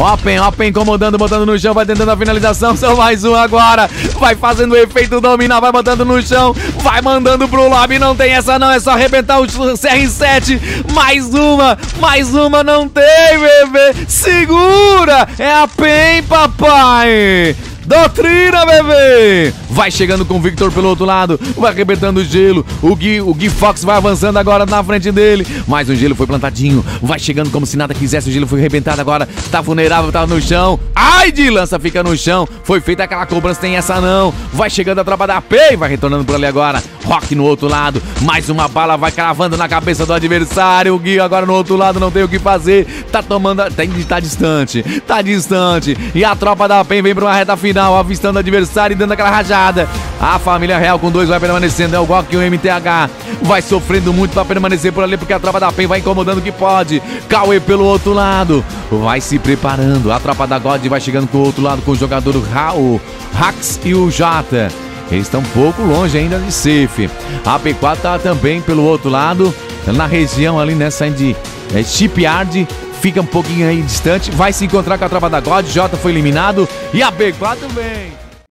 Open incomodando, botando no chão, vai tentando a finalização. Só mais um agora. Vai fazendo o efeito dominar, vai botando no chão, vai mandando pro lobby. Não tem essa não, é só arrebentar o CR7. Mais uma, não tem, bebê. Segura, é a PEN, papai. Doutrina, bebê! Vai chegando com o Victor pelo outro lado, vai arrebentando o gelo. O Gui Fox vai avançando agora na frente dele. Mais um gelo foi plantadinho. Vai chegando como se nada quisesse. O gelo foi arrebentado agora. Tá vulnerável, tá no chão. Ai, de lança, fica no chão. Foi feita aquela cobrança, tem essa não. Vai chegando a tropa da PEN. Vai retornando por ali agora. Rock no outro lado. Mais uma bala vai cravando na cabeça do adversário. O Gui agora no outro lado, não tem o que fazer. Tá tomando. Tá distante. Tá distante. E a tropa da PEN vem pra uma reta final, avistando o adversário e dando aquela rajada. A família real com 2 vai permanecendo. É o Gok e o MTH. Vai sofrendo muito pra permanecer por ali, porque a tropa da PEN vai incomodando o que pode. Cauê pelo outro lado. Vai se preparando. A tropa da God vai chegando pro outro lado com o jogador o Hax e o Jota. Eles estão um pouco longe ainda de safe. A P4 tá também pelo outro lado, na região ali nessa de Shipyard. Fica um pouquinho aí distante. Vai se encontrar com a tropa da God. Jota foi eliminado. E a P4 vem.